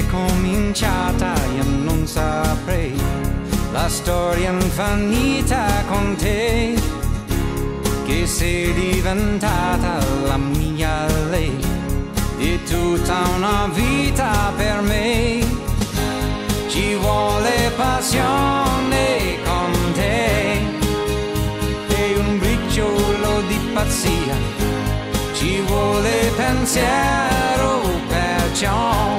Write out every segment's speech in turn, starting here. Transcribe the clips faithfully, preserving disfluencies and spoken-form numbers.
cominciata io non saprei, la storia infinita con te, che sei diventata la mia lei, di tutta una vita per me. Ci vuole passione con te e un briciolo di pazzia, ci vuole pensiero, perciò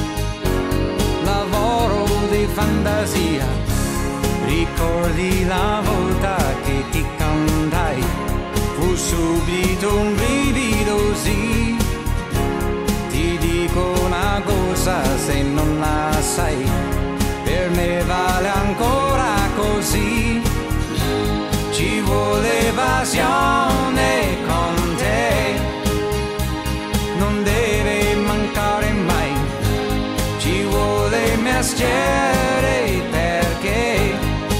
lavoro di fantasia. Ricordi la volta che ti cantai, fu subito un brivido, sì. Ti dico una cosa, se non la sai, per me vale ancora così. Ci vuole passione con te, non deve mancare mai. Ci vuole mestiere perché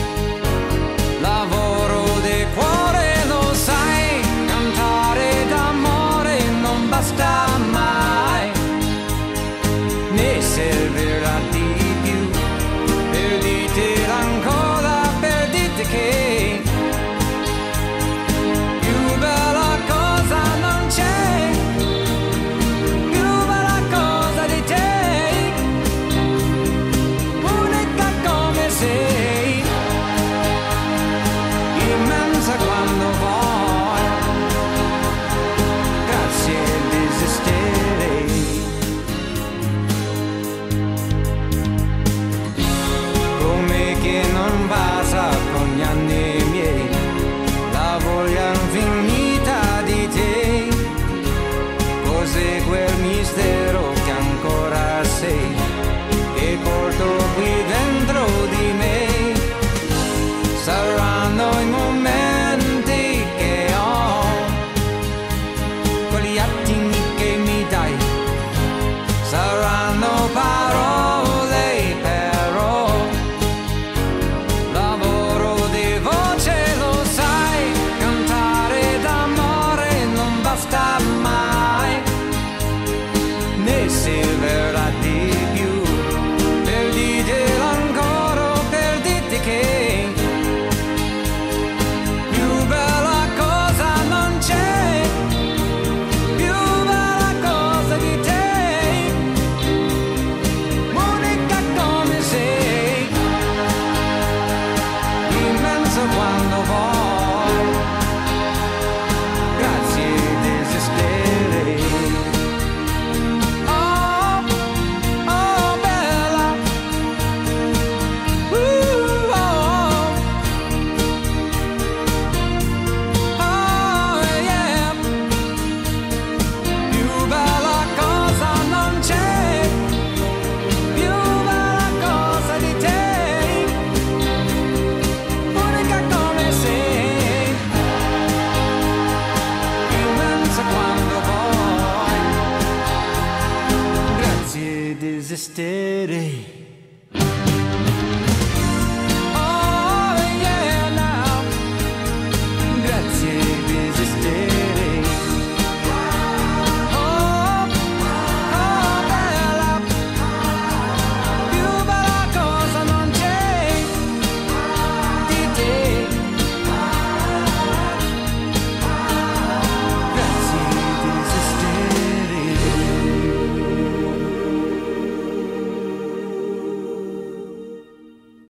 lavoro di cuore, lo sai. Cantare d'amore non basta mai, ne servirà di più. Perdite ancora, perdite che più bella cosa non c'è, più bella cosa di te, unica come sei, immensa quando vuoi, grazie di esistere. Come che non basta con gli anni miei, la voglia infinita di te, cos'è quel mistero che ancora sei, che porto qui dentro di me. Saranno i momenti che ho, quegli attimi che mi dai, saranno parole però, lavoro di voce, lo sai. Cantare d'amore non basta mai, ne servirà di più. Perdite ancora, perdite che più bella cosa non c'è, più bella cosa di te, unica come sei, immenso quando vuoi, grazie di esistere. Oh, oh bella, uh, oh, oh yeah, più bella cosa non c'è, più bella cosa di te, unica come sei, immensa quando vuoi, grazie di esistere.